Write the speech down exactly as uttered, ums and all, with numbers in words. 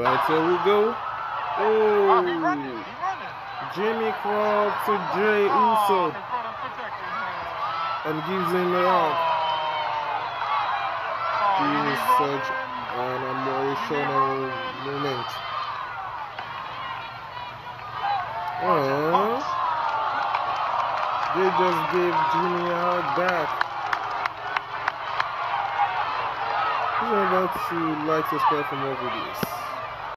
Right, here we go. Oh, Jimmy crawled to Jey Uso and gives him the rock. This is such an emotional moment. Uh, they just gave Jimmy a hug back. He's about to like subscribe for more videos.